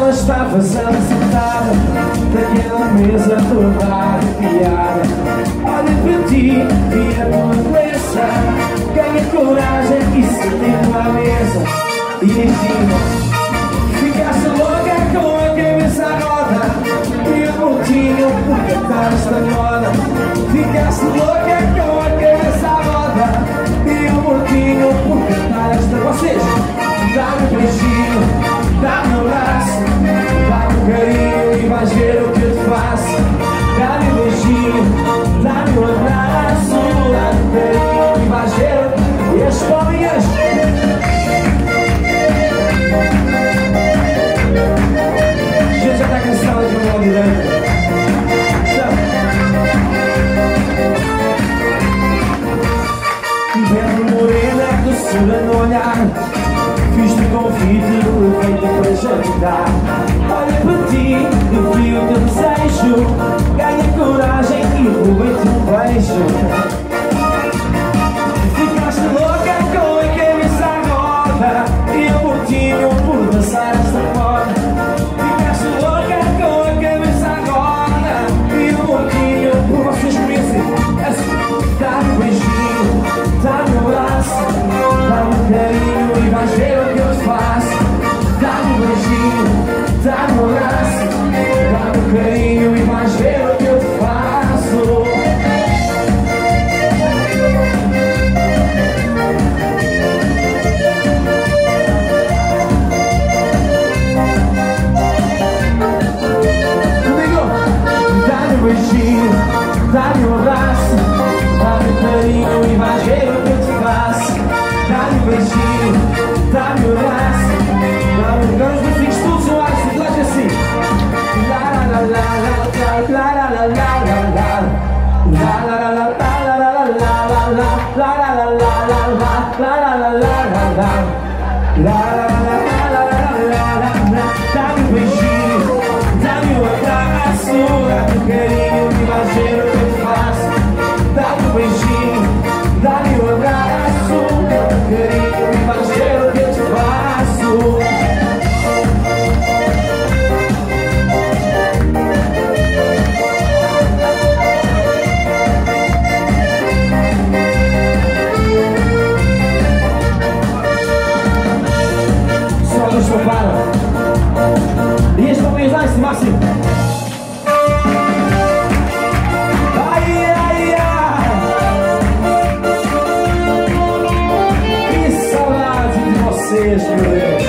Ela estava sentada naquela mesa toda arrepiada. Olha para ti e a tua doença, ganha coragem e senta à mesa. E enfim, ficaste louca com a cabeça à roda e o montinho por cantar esta moda. Ficaste louca com a cabeça à roda e o montinho por cantar esta. Vocês, dá-me um beijinho, dá-me um abraço, dá-me um carinho e vais ver o que eu te faço. Dá-me um beijinho, dá-me um abraço, dá-me um carinho e vais ver. E as palminhas. A gente já está cansado de um lado direito. Bela morena, doçura no olhar, fiz-te um convite, levei-te para jantar. Olha para ti, eu vi o teu desejo, ganha coragem e roubei-te um beijo. Ficaste louca com a cabeça à roda e eu mortinho por dançar esta moda. Ficaste louca com a cabeça à roda e eu mortinho por vocês conhecem. Dá-me um beijinho, dá-me um abraço, dá-me um carinho e vais ver o que eu te faço. Dá-me um beijinho, dá-me um abraço, dá-me um carinho e vais ver o que eu te faço. Beijinho, dá-me um abraço, dá-me um carinho e vais ver o que eu te faço. Dá-me um beijinho, dá-me um abraço, dá-me um carinho. Os beijinhos todos eu acho, tu acha assim. La la la la la la la la la la la la la. Dá-me um beijinho, dá-me um abraço, dá-me um carinho e vais ver o que eu te faço. Dá-me um beijinho, dá-me um abraço, dá-me um carinho e vais ver o que eu te faço. Só nos preparam. E as palminhas lá em cima assim. Ai, ai, ai. Que saudade de vocês, meu Deus.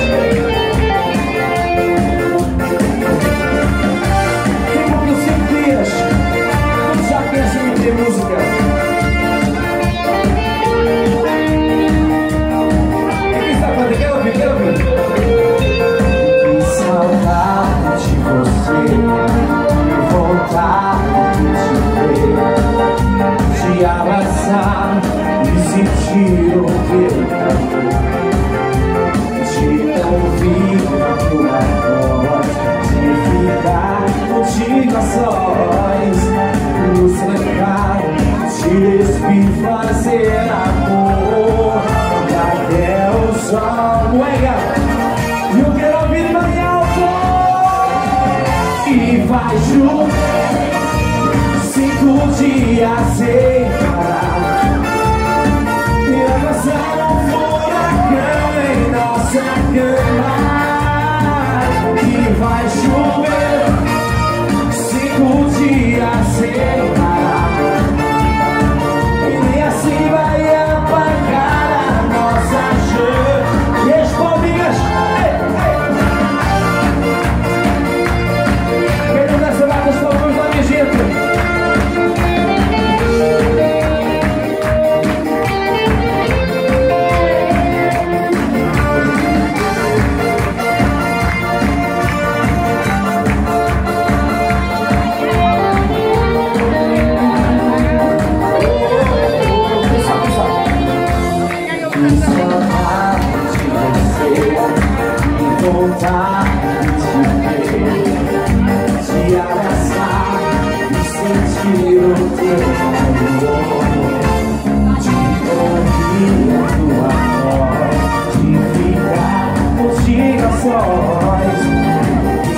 Tempo que 5 dias. Todos já conhecem muito de música. Quem está falando? Quero ouvir, quero ouvir. Saudade de você, vontade de te ver, te abraçar e sentir o teu calor, de ouvir a tua voz, de ficar contigo a sós, no cercar, te despir, fazer amor, até o sol. Eu quero ouvir bem alto. E vai chover 5 dias sem parar, e vai passar um furacão em nossa cama. E vai chover 5 dias sem parar, e nem assim vai apagar a nossa chama. E as palminhas. Vontade de ver, te abraçar e sentir o teu calor, de ouvir a tua voz, de ficar contigo a sós,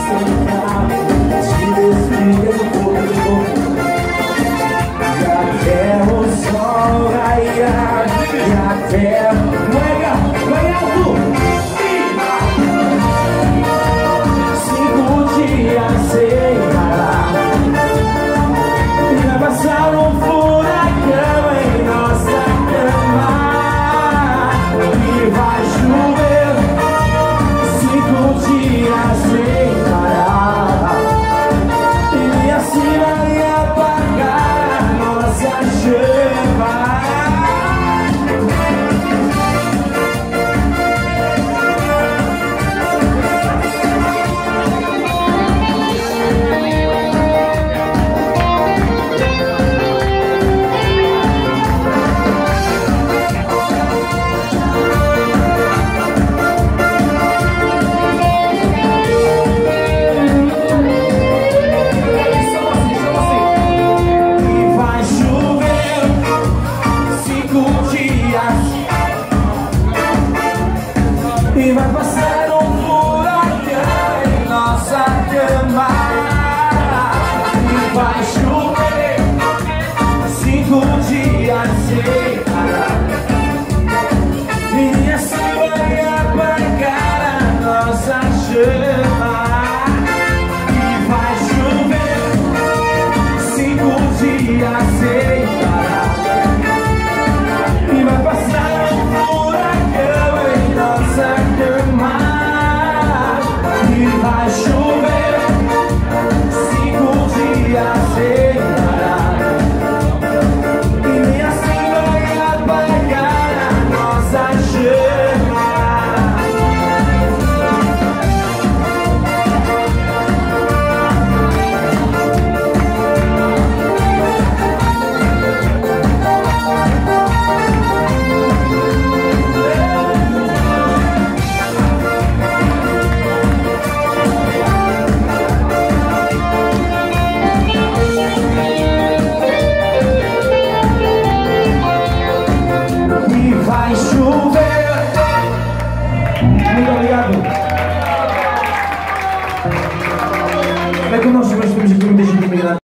e vai passar.